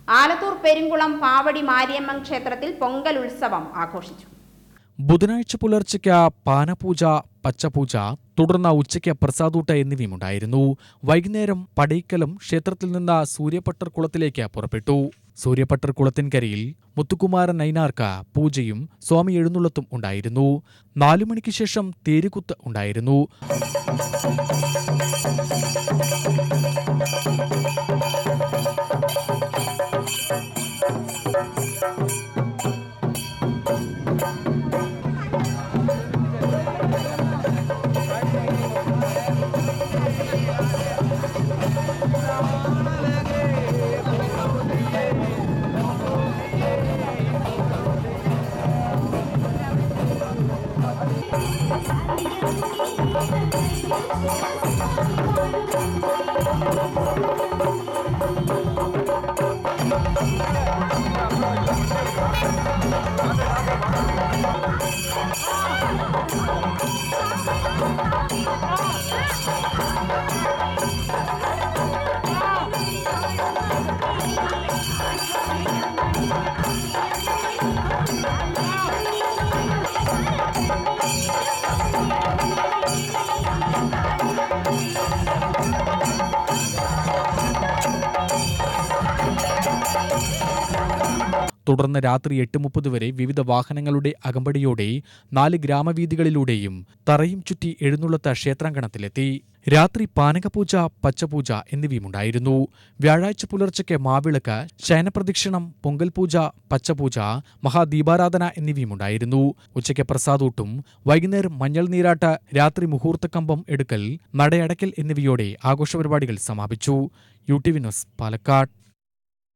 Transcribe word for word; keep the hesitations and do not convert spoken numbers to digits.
ആലത്തൂർ പെരുങ്കുളം പാവടി മാരിയമ്മൻ ക്ഷേത്രത്തിൽ പൊങ്കൽ ഉത്സവം ആഘോഷിച്ചു. ബുധനാഴ്ച പുലർച്ചയ്ക്ക് പാനപൂജ, പച്ചപൂജ, തുടർന്ന് ഉച്ചയ്ക്ക് പ്രസാദൂട്ട എന്നിവയുമുണ്ടായിരുന്നു. വൈകുന്നേരം പടയ്ക്കലും ക്ഷേത്രത്തിൽ നിന്ന് സൂര്യപട്ടർ കുളത്തിലേക്ക് പുറപ്പെട്ടു. സൂര്യപട്ടർ കുളത്തിൻകരയിൽ മുത്തുകുമാരൻ നൈനാർക്ക് പൂജയും സ്വാമി എഴുന്നള്ളത്തും ഉണ്ടായിരുന്നു. നാലു മണിക്ക് ശേഷം തേരുകുത്ത് ഉണ്ടായിരുന്നു. തുടർന്ന് രാത്രി എട്ട് മുപ്പത് വരെ വിവിധ വാഹനങ്ങളുടെ അകമ്പടിയോടെ നാല് ഗ്രാമവീഥികളിലൂടെയും തറയും ചുറ്റി എഴുന്നള്ളത്ത് ക്ഷേത്രാങ്കണത്തിലെത്തി. രാത്രി പാനകപൂജ, പച്ചപൂജ എന്നിവയുമുണ്ടായിരുന്നു. വ്യാഴാഴ്ച പുലർച്ചയ്ക്ക് മാവിളക്ക്, ശയനപ്രദക്ഷിണം, പൊങ്കൽപൂജ, പച്ചപൂജ, മഹാദീപാരാധന എന്നിവയുമുണ്ടായിരുന്നു. ഉച്ചയ്ക്ക് പ്രസാദൂട്ടും വൈകുന്നേരം മഞ്ഞൾ നീരാട്ട്, രാത്രി മുഹൂർത്തക്കമ്പം എടുക്കൽ, നടയടക്കൽ എന്നിവയോടെ ആഘോഷപരിപാടികൾ സമാപിച്ചു. U T V news, Palakkad.